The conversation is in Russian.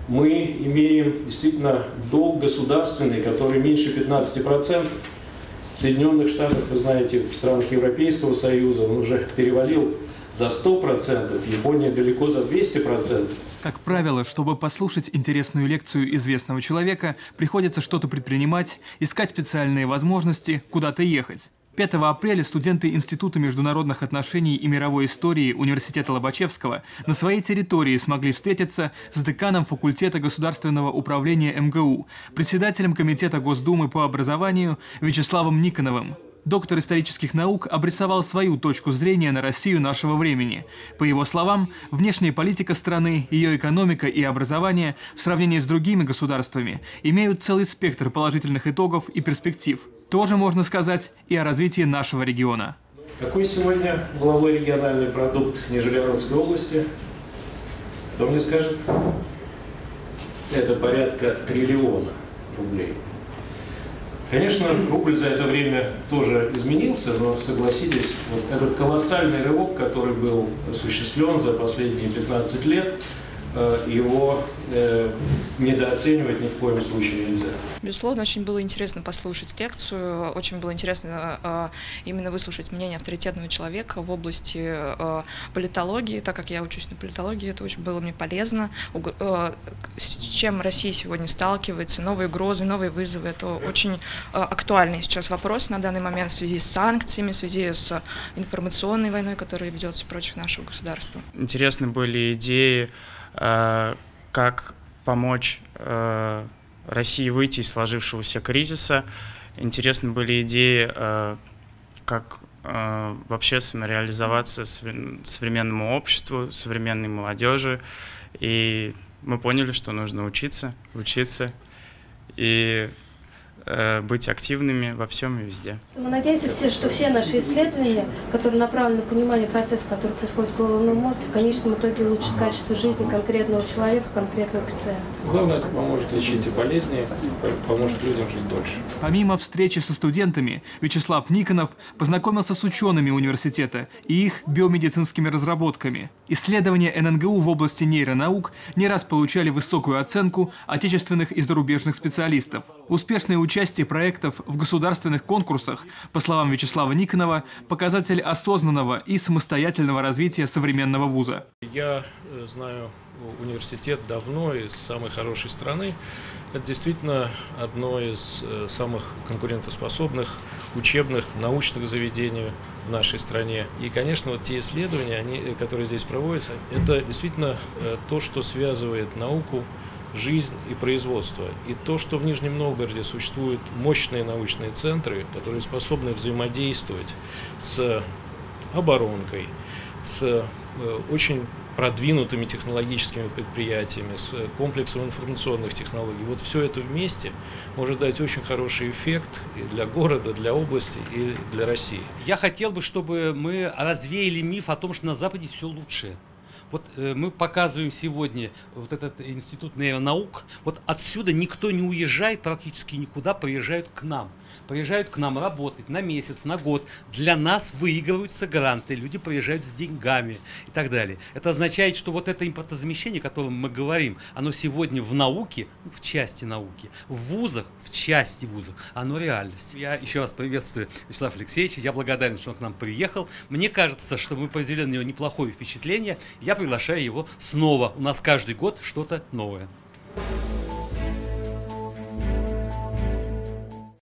мы имеем действительно долг государственный, который меньше 15%. В Соединенных Штатах, вы знаете, в странах Европейского Союза он уже перевалил за 100%, Япония далеко за 200%. Как правило, чтобы послушать интересную лекцию известного человека, приходится что-то предпринимать, искать специальные возможности, куда-то ехать. 5 апреля студенты Института международных отношений и мировой истории Университета Лобачевского на своей территории смогли встретиться с деканом факультета государственного управления МГУ, председателем Комитета Госдумы по образованию Вячеславом Никоновым. Доктор исторических наук обрисовал свою точку зрения на Россию нашего времени. По его словам, внешняя политика страны, ее экономика и образование в сравнении с другими государствами имеют целый спектр положительных итогов и перспектив. Тоже можно сказать и о развитии нашего региона. Какой сегодня валовой региональный продукт Нижегородской области? Кто мне скажет? Это порядка 1 триллиона рублей. Конечно, рубль за это время тоже изменился, но согласитесь, вот этот колоссальный рывок, который был осуществлен за последние 15 лет, его недооценивать ни в коем случае нельзя. Безусловно, очень было интересно послушать лекцию, очень было интересно именно выслушать мнение авторитетного человека в области политологии, так как я учусь на политологии, это очень было мне полезно. С чем Россия сегодня сталкивается, новые угрозы, новые вызовы, это очень актуальный сейчас вопрос на данный момент в связи с санкциями, в связи с информационной войной, которая ведется против нашего государства. Интересны были идеи, как помочь России выйти из сложившегося кризиса. Интересны были идеи, как вообще самореализоваться современному обществу, современной молодежи. И мы поняли, что нужно учиться и быть активными во всем и везде. Мы надеемся, что все наши исследования, которые направлены на понимание процессов, которые происходят в головном мозге, в конечном итоге улучшат качество жизни конкретного человека, конкретного пациента. Главное, это поможет лечить и болезни, поможет людям жить дольше. Помимо встречи со студентами, Вячеслав Никонов познакомился с учеными университета и их биомедицинскими разработками. Исследования ННГУ в области нейронаук не раз получали высокую оценку отечественных и зарубежных специалистов. Успешное участие проектов в государственных конкурсах, по словам Вячеслава Никонова, показатель осознанного и самостоятельного развития современного вуза. Я знаю университет давно, из самой хорошей страны. Это действительно одно из самых конкурентоспособных учебных, научных заведений в нашей стране. И, конечно, вот те исследования, которые здесь проводятся, это действительно то, что связывает науку, жизнь и производство. И то, что в Нижнем Новгороде существуют мощные научные центры, которые способны взаимодействовать с оборонкой, с очень продвинутыми технологическими предприятиями, с комплексом информационных технологий. Вот все это вместе может дать очень хороший эффект и для города, для области, и для России. Я хотел бы, чтобы мы развеяли миф о том, что на Западе все лучше. Вот мы показываем сегодня вот этот институт нейронаук. Вот отсюда никто не уезжает практически никуда, приезжают к нам. Приезжают к нам работать на месяц, на год. Для нас выигрываются гранты, люди приезжают с деньгами и так далее. Это означает, что вот это импортозамещение, о котором мы говорим, оно сегодня в науке, в части науки, в вузах, в части вузов, оно реальность. Я еще раз приветствую Вячеслава Алексеевича, я благодарен, что он к нам приехал. Мне кажется, что мы произвели на него неплохое впечатление. Я приглашаю его снова. У нас каждый год что-то новое.